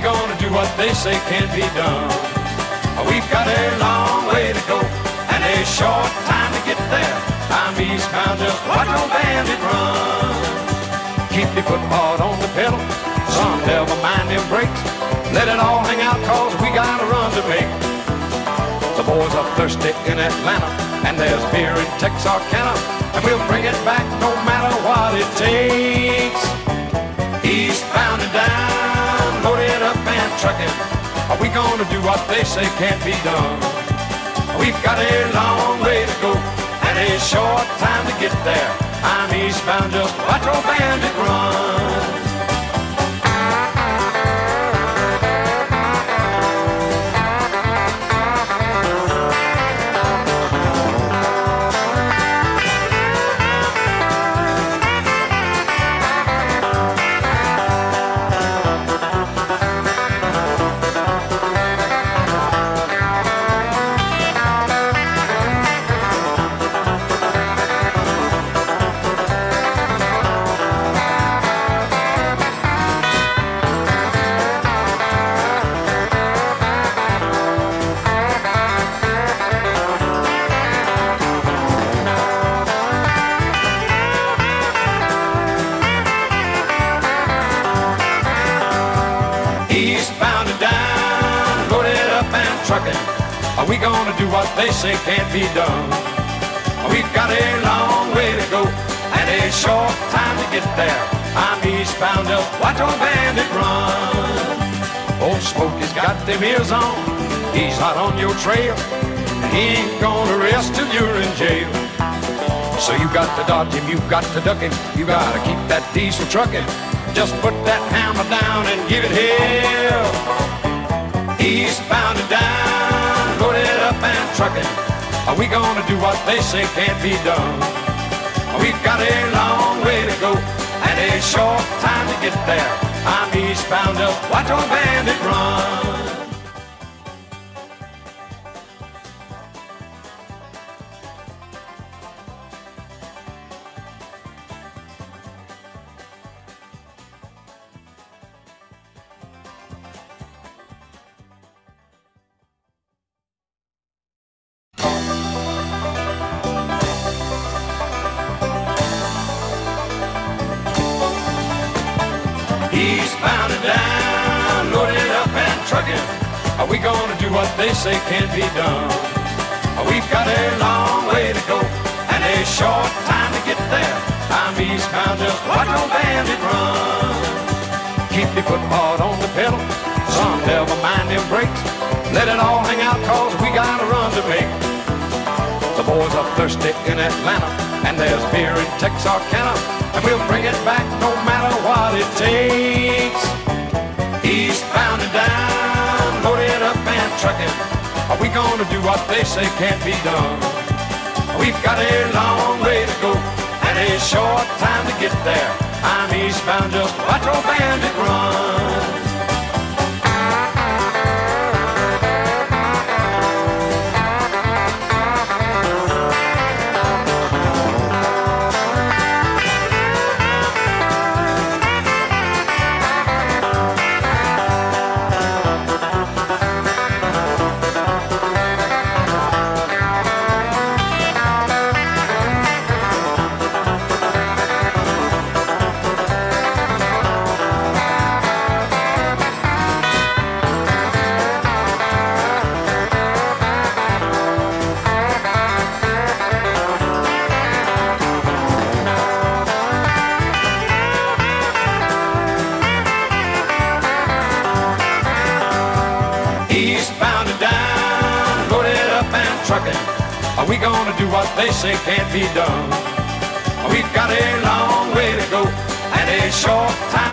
gonna do what they say can't be done? We've got a long way to go and a short time to get there. I'm eastbound, just watch old bandit run. Keep your foot hard on the pedal, son, never mind them brakes. Let it all hang out, cause we got a run to make. The boys are thirsty in Atlanta, and there's beer in Texarkana, and we'll bring it back no matter what it takes. Eastbound and down, loaded up and trucking. Are we gonna do what they say can't be done? We've got a long way to go and a short time to get there. I'm eastbound, just watch old bandit run. Eastbound and down, loaded up and trucking. Are we gonna do what they say can't be done? We've got a long way to go and a short time to get there. I'm eastbound, just watch old bandit run. Old Smokey's got them ears on, he's hot on your trail, and he ain't gonna rest till you're in jail. So you got to dodge him, you got to duck him, you gotta keep that diesel trucking. Just put that hammer down and give it hell. Eastbound and down, loaded up and trucking. Are we gonna do what they say can't be done? We've got a long way to go and a short time to get there. I'm eastbound, just watch old bandit run. Eastbound and down, loaded up and trucking. Are we gonna do what they say can't be done? We've got a long way to go and a short time to get there. I'm eastbound, just watch old bandit run. Keep your foot hard on the pedal, son, never mind them brakes. Let it all hang out, cause we got a run to make. The boys are thirsty in Atlanta, and there's beer in Texarkana, and we'll bring it back no matter what it takes. Eastbound and down, loaded up and trucking. Are we gonna do what they say can't be done? We've got a long way to go and a short time to get there. I'm eastbound, just watch old bandit run. Eastbound and down, loaded up and trucking. Are we gonna do what they say can't be done? We've got a long way to go and a short time.